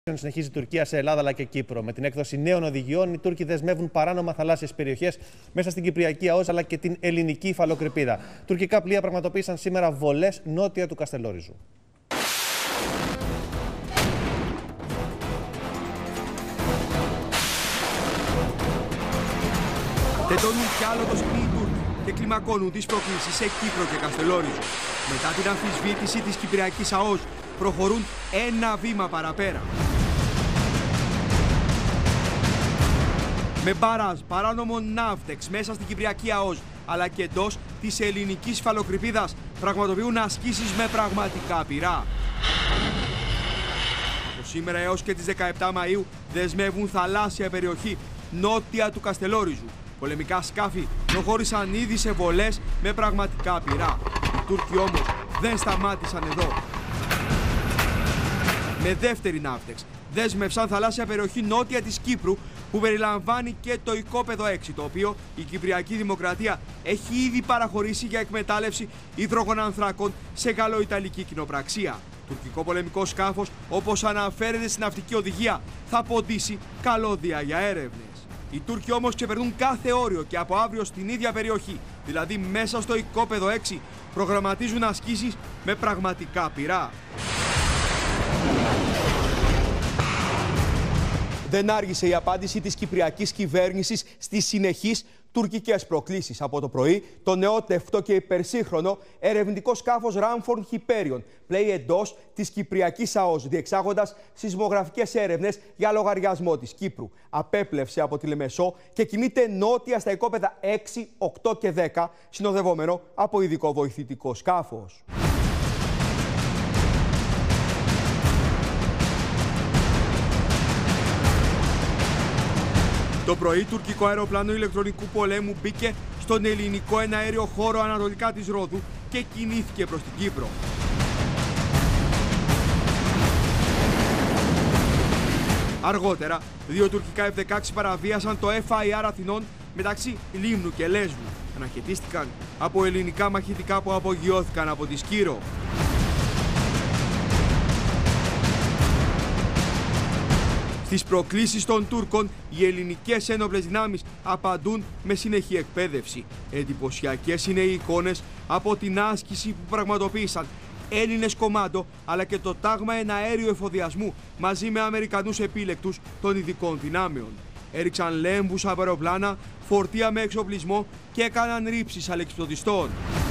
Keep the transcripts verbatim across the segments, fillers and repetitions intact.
Συνεχίζει η Τουρκία σε Ελλάδα αλλά και Κύπρο. Με την έκδοση νέων οδηγιών, οι Τούρκοι δεσμεύουν παράνομα θαλάσσιες περιοχές μέσα στην Κυπριακή ΑΟΣ αλλά και την ελληνική υφαλοκρηπίδα. Τουρκικά πλοία πραγματοποίησαν σήμερα βολές νότια του Καστελόριζου. Τεντώνουν κι άλλο το σκηνή οι Τούρκοι και κλιμακώνουν τις προκλήσεις σε Κύπρο και Καστελόριζο. Μετά την αμφισβήτηση της Κυπριακής ΑΟΣ, προχωρούν ένα βήμα παραπέρα. Με μπαράζ παράνομων ναύτεξ μέσα στην Κυπριακή ΑΟΣ αλλά και εντός της ελληνικής υφαλοκρηπίδας πραγματοποιούν ασκήσεις με πραγματικά πυρά. Από σήμερα έως και τις δεκαεπτά Μαΐου δεσμεύουν θαλάσσια περιοχή νότια του Καστελόριζου. Πολεμικά σκάφη προχώρησαν ήδη σε βολές με πραγματικά πυρά. Οι Τούρκοι όμως δεν σταμάτησαν εδώ. Με δεύτερη ναύτεξ δέσμευσαν θαλάσσια περιοχή νότια της Κύπρου που περιλαμβάνει και το οικόπεδο έξι, το οποίο η Κυπριακή Δημοκρατία έχει ήδη παραχωρήσει για εκμετάλλευση υδρογονανθράκων σε γαλλο-ιταλική κοινοπραξία. Τουρκικό πολεμικό σκάφος, όπως αναφέρεται στην ναυτική οδηγία, θα ποντίσει καλώδια για έρευνες. Οι Τούρκοι όμως ξεπερνούν κάθε όριο και από αύριο στην ίδια περιοχή, δηλαδή μέσα στο οικόπεδο έξι, προγραμματίζουν ασκήσεις με πραγματικά πυρά. Δεν άργησε η απάντηση της Κυπριακής κυβέρνησης στις συνεχείς τουρκικές προκλήσεις. Από το πρωί, το νεότευτο και υπερσύγχρονο ερευνητικό σκάφος Ramform Hyperion πλέει εντός της Κυπριακής ΑΟΣ, διεξάγοντας σεισμογραφικές έρευνες για λογαριασμό της Κύπρου. Απέπλευσε από τη Λεμεσό και κινείται νότια στα οικόπεδα έξι, οκτώ και δέκα, συνοδευόμενο από ειδικό βοηθητικό σκάφος. Το πρωί, τουρκικό αεροπλάνο ηλεκτρονικού πολέμου μπήκε στον ελληνικό εναέριο χώρο ανατολικά της Ρόδου και κινήθηκε προς την Κύπρο. Αργότερα, δύο τουρκικά εφ δεκαέξι παραβίασαν το εφ άι αρ Αθηνών μεταξύ Λίμνου και Λέσβου. Αναχαιτίστηκαν από ελληνικά μαχητικά που απογειώθηκαν από τη Σκύρο. Στις προκλήσεις των Τούρκων, οι ελληνικές ένοπλες δυνάμεις απαντούν με συνεχή εκπαίδευση. Εντυπωσιακές είναι οι εικόνες από την άσκηση που πραγματοποίησαν Έλληνες κομμάντο, αλλά και το τάγμα εναέριου εφοδιασμού μαζί με Αμερικανούς επίλεκτους των ειδικών δυνάμεων. Έριξαν λέμβους από αεροπλάνα, φορτία με εξοπλισμό και έκαναν ρήψεις αλεξιπτωτιστών.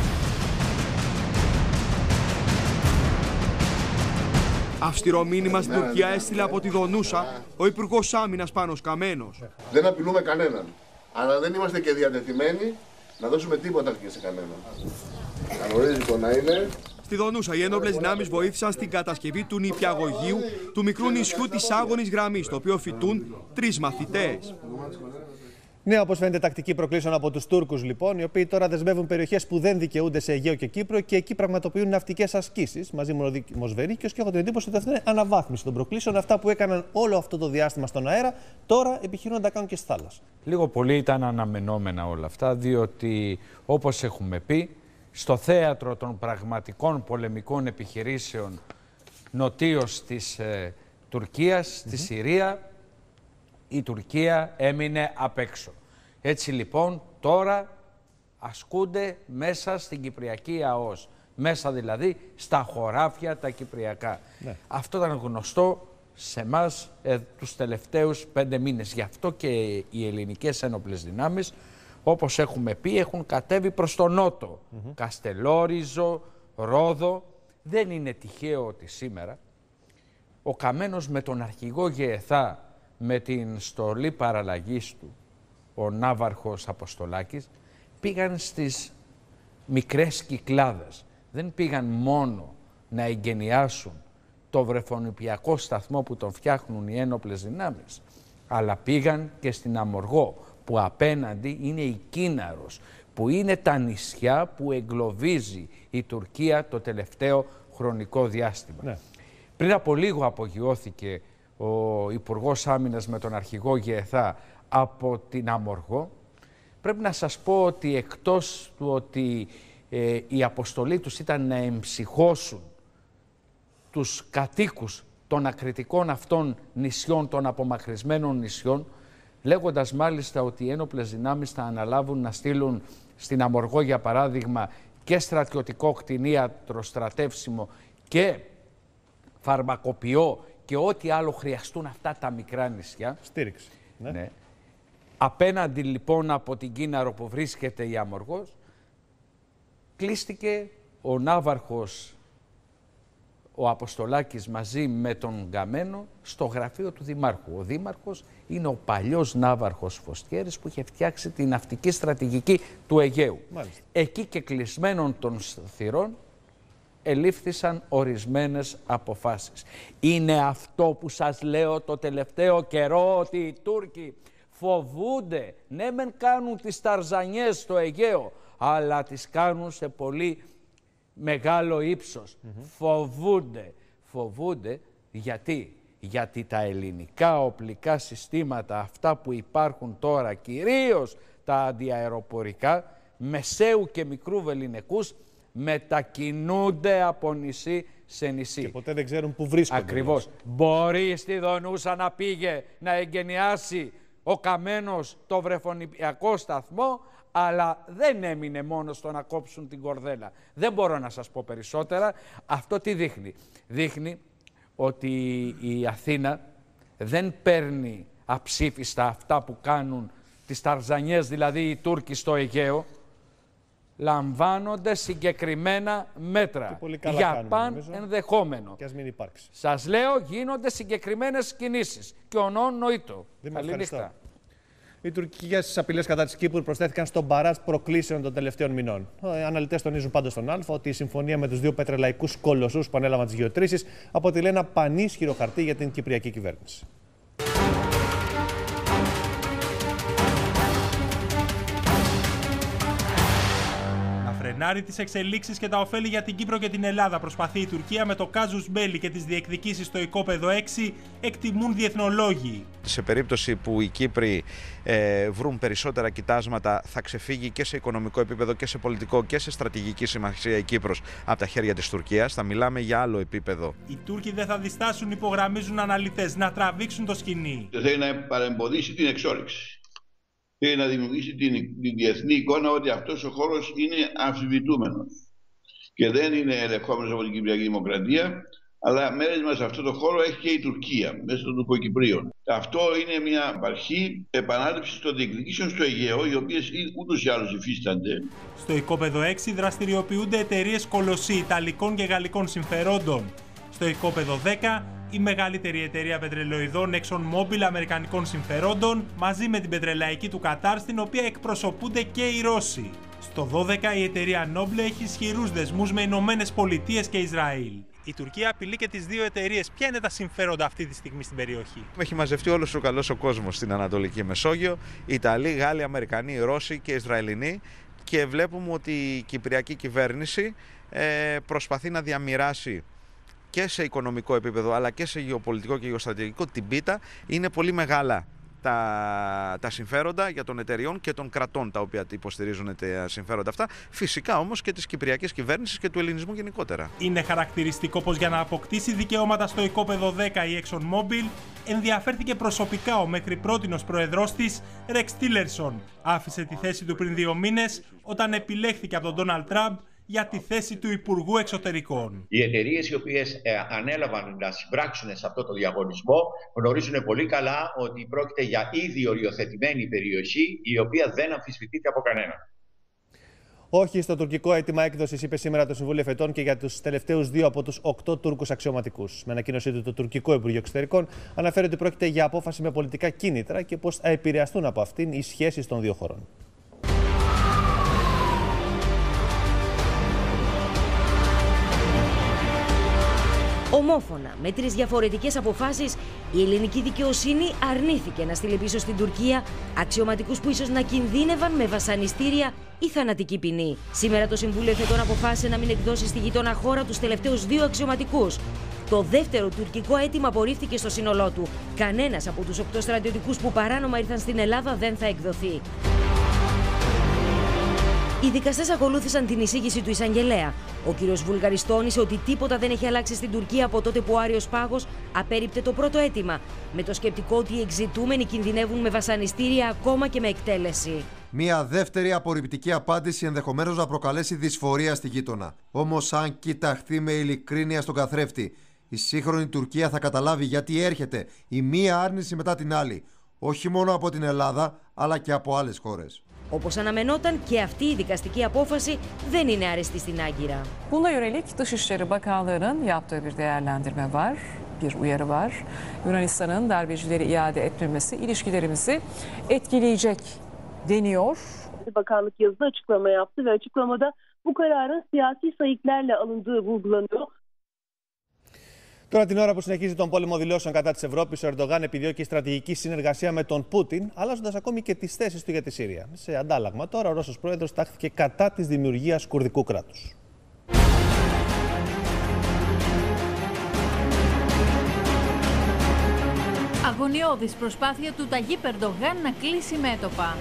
Αυστηρό μήνυμα στην Τουρκία έστειλε από τη Δονούσα ο Υπουργός Άμυνας Πάνος Καμένος. Δεν απειλούμε κανέναν, αλλά δεν είμαστε και διατεθειμένοι να δώσουμε τίποτα και σε κανέναν. Κανονίζικο να είναι. Στη Δονούσα οι ένοπλες δυνάμεις βοήθησαν στην κατασκευή του νηπιαγωγείου του μικρού νησιού της Άγωνης Γραμμής, το οποίο φοιτούν τρεις μαθητές. Ναι, όπως φαίνεται, τακτική προκλήσεων από τους Τούρκους, λοιπόν, οι οποίοι τώρα δεσμεύουν περιοχές που δεν δικαιούνται σε Αιγαίο και Κύπρο και εκεί πραγματοποιούν ναυτικές ασκήσεις μαζί με ο Μοσβερίκιος και έχω την εντύπωση ότι αυτό είναι αναβάθμιση των προκλήσεων. Αυτά που έκαναν όλο αυτό το διάστημα στον αέρα, τώρα επιχειρούν να τα κάνουν και στη θάλασσα. Λίγο πολύ ήταν αναμενόμενα όλα αυτά, διότι όπως έχουμε πει, στο θέατρο των πραγματικών πολεμικών επιχειρήσεων νοτίως της ε, Τουρκίας, στη mm-hmm. Συρία, η Τουρκία έμεινε απ' έξω. Έτσι λοιπόν τώρα ασκούνται μέσα στην Κυπριακή ΑΟΣ, μέσα δηλαδή στα χωράφια τα κυπριακά. Ναι. Αυτό ήταν γνωστό σε εμάς ε, τους τελευταίους πέντε μήνες. Γι' αυτό και οι ελληνικές ένοπλες δυνάμεις, όπως έχουμε πει, έχουν κατέβει προς τον νότο. Mm-hmm. Καστελόριζο, Ρόδο. Δεν είναι τυχαίο ότι σήμερα ο Καμένος με τον αρχηγό Γεεθά, με την στολή παραλλαγής του, ο ναύαρχος Αποστολάκης, πήγαν στις μικρές Κυκλάδες. Δεν πήγαν μόνο να εγκαινιάσουν το βρεφονιπιακό σταθμό που τον φτιάχνουν οι ένοπλες δυνάμεις, αλλά πήγαν και στην Αμοργό, που απέναντι είναι η Κίναρος, που είναι τα νησιά που εγκλωβίζει η Τουρκία το τελευταίο χρονικό διάστημα. Ναι. Πριν από λίγο απογειώθηκε ο Υπουργός Άμυνας με τον αρχηγό Γεεθά από την Αμοργό. Πρέπει να σας πω ότι εκτός του ότι ε, η αποστολή τους ήταν να εμψυχώσουν τους κατοίκους των ακριτικών αυτών νησιών, των απομακρυσμένων νησιών, λέγοντας μάλιστα ότι οι ένοπλες δυνάμεις θα αναλάβουν να στείλουν στην Αμοργό, για παράδειγμα, και στρατιωτικό κτηνίατρο στρατεύσιμο και φαρμακοποιό και ό,τι άλλο χρειαστούν αυτά τα μικρά νησιά. Στήριξη. Ναι. Ναι. Απέναντι λοιπόν από την Κίναρο που βρίσκεται η Αμοργός, κλείστηκε ο ναύαρχος ο Αποστολάκης μαζί με τον Γκαμένο στο γραφείο του Δημάρχου. Ο Δήμαρχος είναι ο παλιός ναύαρχος Φωστιέρης που είχε φτιάξει την ναυτική στρατηγική του Αιγαίου. Μάλιστα. Εκεί και κλεισμένων των θυρών ελήφθησαν ορισμένες αποφάσεις. Είναι αυτό που σας λέω το τελευταίο καιρό, ότι οι Τούρκοι φοβούνται, ναι μεν κάνουν τις ταρζανιές στο Αιγαίο, αλλά τις κάνουν σε πολύ μεγάλο ύψος. Mm-hmm. Φοβούνται. Φοβούνται γιατί. Γιατί τα ελληνικά οπλικά συστήματα, αυτά που υπάρχουν τώρα, κυρίως τα αντιαεροπορικά, μεσαίου και μικρού βεληνικούς, μετακινούνται από νησί σε νησί. Και ποτέ δεν ξέρουν πού βρίσκονται. Ακριβώς. Όμως. Μπορεί στη Δονούσα να πήγε να εγκαινιάσει ο Καμένος το βρεφονιπιακό σταθμό, αλλά δεν έμεινε μόνο στο να κόψουν την κορδέλα. Δεν μπορώ να σας πω περισσότερα. Αυτό τι δείχνει. Δείχνει ότι η Αθήνα δεν παίρνει αψήφιστα αυτά που κάνουν τις ταρζανιές, δηλαδή οι Τούρκοι στο Αιγαίο. Λαμβάνονται συγκεκριμένα μέτρα για παν ενδεχόμενο. Και ας μην υπάρξει. Σας λέω, γίνονται συγκεκριμένες κινήσεις. Και ονόν νοήτο. Καλή νύχτα. Οι τουρκικές απειλές κατά της Κύπρου προσθέθηκαν στον μπαράζ προκλήσεων των τελευταίων μηνών. Οι αναλυτές τονίζουν πάντως στον Α ότι η συμφωνία με τους δύο πετρελαϊκούς κολοσσούς που ανέλαβαν τις γεωτρήσεις αποτελεί ένα πανίσχυρο χαρτί για την κυπριακή κυβέρνηση. Φρενάρει τις εξελίξεις και τα ωφέλη για την Κύπρο και την Ελλάδα. Προσπαθεί η Τουρκία με το κάζους μπέλι και τις διεκδικήσεις στο οικόπεδο έξι, εκτιμούν διεθνολόγοι. Σε περίπτωση που οι Κύπροι ε, βρουν περισσότερα κοιτάσματα, θα ξεφύγει και σε οικονομικό επίπεδο και σε πολιτικό και σε στρατηγική σημασία η Κύπρος από τα χέρια της Τουρκίας. Θα μιλάμε για άλλο επίπεδο. Οι Τούρκοι δεν θα διστάσουν, υπογραμμίζουν αναλυτές, να τραβήξουν το σκηνή. Θέλει να παρεμποδίσει την εξόρυξη. Θέλει να δημιουργήσει την, την διεθνή εικόνα ότι αυτός ο χώρος είναι αμφισβητούμενος και δεν είναι ελεγχόμενος από την Κυπριακή Δημοκρατία, αλλά μέρισμα σε αυτό το χώρο έχει και η Τουρκία μέσα των Τουρκοκυπρίων. Αυτό είναι μια αρχή επανάληψης των διεκδικήσεων στο Αιγαίο, οι οποίες ούτως ή άλλως υφίστανται. Στο οικόπεδο έξι δραστηριοποιούνται εταιρείες κολοσσί Ιταλικών και Γαλλικών συμφερόντων. Στο οικόπεδο δέκα, η μεγαλύτερη εταιρεία πετρελοειδών ExxonMobil αμερικανικών συμφερόντων, μαζί με την πετρελαϊκή του Κατάρ, στην οποία εκπροσωπούνται και οι Ρώσοι. Στο δώδεκα, η εταιρεία Noble έχει ισχυρούς δεσμούς με Ηνωμένες Πολιτείες και Ισραήλ. Η Τουρκία απειλεί και τις δύο εταιρείες. Ποια είναι τα συμφέροντα αυτή τη στιγμή στην περιοχή? Έχει μαζευτεί όλος ο καλός ο κόσμος στην Ανατολική Μεσόγειο, Ιταλοί, Γάλλοι, Αμερικανοί, Ρώσοι και Ισραηλινοί, και βλέπουμε ότι η κυπριακή κυβέρνηση ε, προσπαθεί να διαμοιράσει και σε οικονομικό επίπεδο αλλά και σε γεωπολιτικό και γεωστρατηγικό την πίτα. Είναι πολύ μεγάλα τα, τα συμφέροντα για των εταιριών και των κρατών τα οποία υποστηρίζουν τα συμφέροντα αυτά, φυσικά όμως και της κυπριακής κυβέρνησης και του ελληνισμού γενικότερα. Είναι χαρακτηριστικό πως για να αποκτήσει δικαιώματα στο οικόπεδο δέκα η ExxonMobil ενδιαφέρθηκε προσωπικά ο μέχρι πρότινος προεδρός της, Rex Tillerson. Άφησε τη θέση του πριν δύο μήνες όταν επιλέχθηκε από τον Ντόναλντ Τραμπ για τη θέση του Υπουργού Εξωτερικών. Οι εταιρείες οι οποίες ε, ανέλαβαν να συμπράξουν σε αυτό το διαγωνισμό γνωρίζουν πολύ καλά ότι πρόκειται για ήδη οριοθετημένη περιοχή, η οποία δεν αμφισβητείται από κανέναν. Όχι στο τουρκικό αίτημα έκδοσης, είπε σήμερα το Συμβούλιο Εφετών και για τους τελευταίους δύο από τους οκτώ Τούρκους αξιωματικούς. Με ανακοίνωσή του, το τουρκικό Υπουργείο Εξωτερικών αναφέρει ότι πρόκειται για απόφαση με πολιτικά κίνητρα και πως θα επηρεαστούν από αυτήν οι σχέσεις των δύο χωρών. Ομόφωνα, με τρεις διαφορετικές αποφάσεις, η ελληνική δικαιοσύνη αρνήθηκε να στείλει πίσω στην Τουρκία αξιωματικούς που ίσως να κινδύνευαν με βασανιστήρια ή θανατική ποινή. Σήμερα το Συμβούλιο Εφετών αποφάσισε να μην εκδώσει στη γειτόνα χώρα τους τελευταίους δύο αξιωματικούς. Το δεύτερο τουρκικό αίτημα απορρίφθηκε στο σύνολό του. Κανένας από τους οκτώ στρατιωτικούς που παράνομα ήρθαν στην Ελλάδα δεν θα εκδοθεί. Οι δικαστές ακολούθησαν την εισήγηση του εισαγγελέα. Ο κ. Βουλγαρης τόνισε ότι τίποτα δεν έχει αλλάξει στην Τουρκία από τότε που ο Άριος Πάγος απέρριπτε το πρώτο αίτημα, με το σκεπτικό ότι οι εξητούμενοι κινδυνεύουν με βασανιστήρια ακόμα και με εκτέλεση. Μία δεύτερη απορριπτική απάντηση ενδεχομένως να προκαλέσει δυσφορία στη γείτονα. Όμως, αν κοιταχθεί με ειλικρίνεια στον καθρέφτη, η σύγχρονη Τουρκία θα καταλάβει γιατί έρχεται η μία άρνηση μετά την άλλη, όχι μόνο από την Ελλάδα, αλλά και από άλλες χώρες. Όπως αναμενόταν, και αυτή η δικαστική απόφαση δεν είναι αρεστή στην Άγκυρα. Buna yönelik Dışişleri Bakanlığı'nın yaptığı bir değerlendirme var, bir uyarı var. Yunanistan'ın darbecileri iade etmemesi ilişkilerimizi etkileyecek deniyor. Bakanlık yazılı açıklama yaptı ve açıklamada bu kararın siyasi sayıklarla alındığı vurgulanıyor. Τώρα, την ώρα που συνεχίζει τον πόλεμο δηλώσεων κατά της Ευρώπης, ο Ερντογάν επιδιώκει στρατηγική συνεργασία με τον Πούτιν, αλλάζοντας ακόμη και τις θέσεις του για τη Συρία. Σε αντάλλαγμα, τώρα ο Ρώσος πρόεδρος τάχθηκε κατά της δημιουργίας κουρδικού κράτους. Αγωνιώδης προσπάθεια του Ταγίπ Ερντογάν να κλείσει μέτωπα.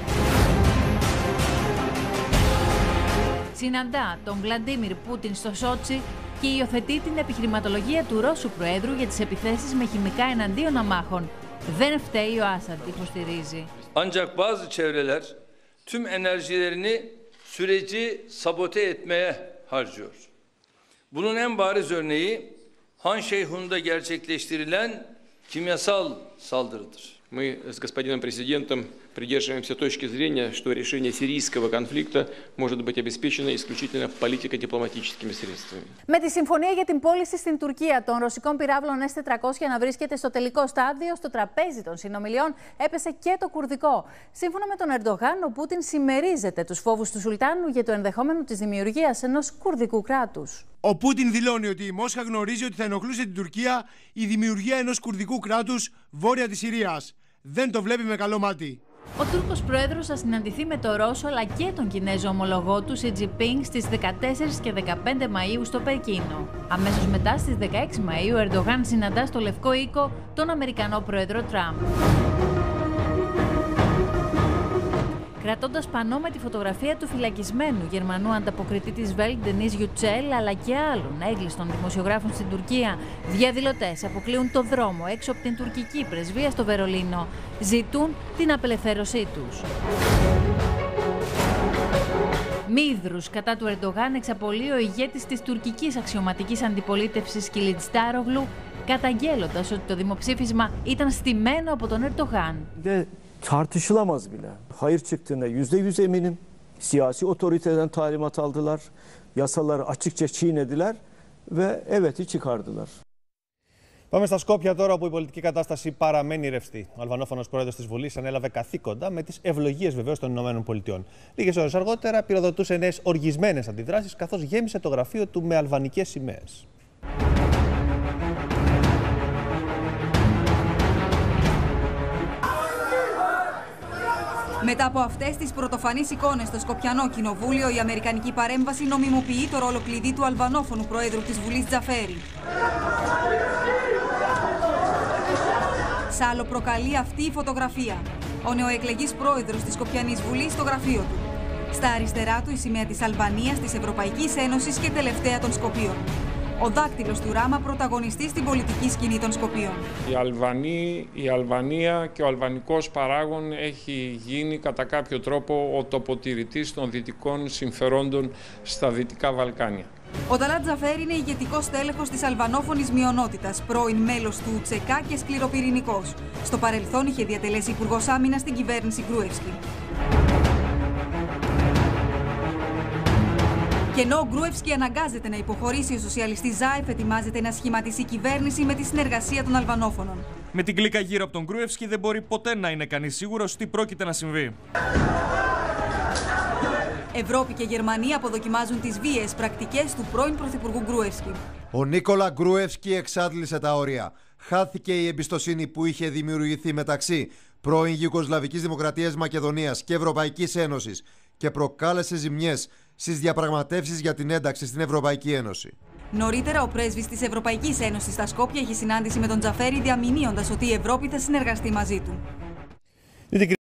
Συναντά τον Βλαντίμιρ Πούτιν στο Σότσι και υιοθετεί την επιχειρηματολογία του Ρώσου Προέδρου για τις επιθέσεις με χημικά εναντίον αμάχων. Δεν φταίει ο Άσαντ, υποστηρίζει. Ancak bazı çevreler tüm enerjilerini süreci sabote etmeye harcıyor. Bunun en bariz örneği Han Şeyhun'da gerçekleştirilen kimyasal saldırıdır. Мы с господином президентом придерживаемся точки зрения, что решение сирийского конфликта может быть обеспечено исключительно политико-дипломатическими средствами. Με τη συμφωνία για την πώληση στην Τουρκία των ρωσικών πυράβλων ες τετρακόσια να βρίσκεται στο τελικό στάδιο, στο τραπέζι των συνομιλιών έπεσε και το κουρδικό. Σύμφωνα με τον Ερντογάν, ο Πούτιν συμμερίζεται τους φόβους του Σουλτάνου για το ενδεχόμενο της δημιουργίας ενός κουρδικού κράτους. Ο Πούτιν δηλώνει ότι η Μόσχα γνωρίζει ότι θα ενοχλούσε την Τουρκία η δημιουργία ενός κουρδικού κράτους βόρεια της Συρίας. Δεν το βλέπει με καλό μάτι. Ο Τούρκος πρόεδρος θα συναντηθεί με τον Ρώσο αλλά και τον Κινέζο ομολογό του Σι Τζινπίνγκ στις δεκατέσσερις και δεκαπέντε Μαΐου στο Πεκίνο. Αμέσως μετά στις δεκαέξι Μαΐου ο Ερντογάν συναντά στο Λευκό Οίκο τον Αμερικανό πρόεδρο Τραμπ. Κρατώντας πανό με τη φωτογραφία του φυλακισμένου Γερμανού ανταποκριτή της Welt, Ντενίζ Γιουτσέλ, αλλά και άλλων έγκλειστων δημοσιογράφων στην Τουρκία, διαδηλωτές αποκλείουν το δρόμο έξω από την τουρκική πρεσβεία στο Βερολίνο. Ζητούν την απελευθέρωσή τους. Μύδρους κατά του Ερντογάν εξαπολύει ο ηγέτης της τουρκικής αξιωματικής αντιπολίτευσης Κιλιτστάρογλου, καταγγέλλοντας ότι το δημοψήφισμα ήταν στημένο από τον Ερντογάν. Tartışılamaz bile. Hayır çıktığına yüzde yüz eminim. Siyasi otoriteden talimat aldılar. Yasaları açıkça çiğnediler ve evet'i çıkardılar. Πάμε στα Σκόπια τώρα, όπου η πολιτική κατάσταση παραμένει ρευστή. Ο αλβανόφωνος πρόεδρος της Βουλής ανέλαβε καθήκοντα με τις ευλογίες βεβαίως των ΗΠΑ. Λίγες ώρες αργότερα πυροδοτούσε νέες οργισμένες αντιδράσεις, καθώς γέμισε το γραφείο του με αλβανικές σημαίες. Μετά από αυτές τις πρωτοφανείς εικόνες στο Σκοπιανό Κοινοβούλιο, η αμερικανική παρέμβαση νομιμοποιεί το ρόλο κλειδί του αλβανόφωνου Προέδρου της Βουλής Τζαφέρη. Σ' άλλο προκαλεί αυτή η φωτογραφία. Ο νεοεκλεγής πρόεδρος της Σκοπιανής Βουλής στο γραφείο του. Στα αριστερά του η σημαία της Αλβανίας, της Ευρωπαϊκής Ένωσης και τελευταία των Σκοπίων. Ο δάκτυλος του Ράμα πρωταγωνιστής στην πολιτική σκηνή των Σκοπίων. Η, Αλβανή, η Αλβανία και ο αλβανικός παράγων έχει γίνει κατά κάποιο τρόπο ο τοποτηρητής των δυτικών συμφερόντων στα Δυτικά Βαλκάνια. Ο Ταλάτ Τζαφέρη είναι ηγετικός τέλεχος της αλβανόφωνης μειονότητας, πρώην μέλος του Τσεκά και σκληροπυρηνικός. Στο παρελθόν είχε διατελέσει υπουργός άμυνας στην κυβέρνηση Γκρούευσκι. Και ενώ ο Γκρούευσκι αναγκάζεται να υποχωρήσει, ο σοσιαλιστής Ζάεφ ετοιμάζεται να σχηματίσει κυβέρνηση με τη συνεργασία των Αλβανόφωνων. Με την κλίκα γύρω από τον Γκρούευσκι δεν μπορεί ποτέ να είναι κανείς σίγουρος τι πρόκειται να συμβεί. Ευρώπη και Γερμανία αποδοκιμάζουν τις βίαιες πρακτικές του πρώην Πρωθυπουργού Γκρούευσκι. Ο Νίκολα Γκρούευσκι εξάντλησε τα όρια. Χάθηκε η εμπιστοσύνη που είχε δημιουργηθεί μεταξύ πρώην Ιουγκοσλαβικής Δημοκρατίας Μακεδονίας και Ευρωπαϊκής Ένωσης και προκάλεσε ζημιές στις διαπραγματεύσεις για την ένταξη στην Ευρωπαϊκή Ένωση. Νωρίτερα, ο πρέσβης της Ευρωπαϊκής Ένωσης στα Σκόπια έχει συνάντηση με τον Τζαφέρη, διαμηνύοντας ότι η Ευρώπη θα συνεργαστεί μαζί του.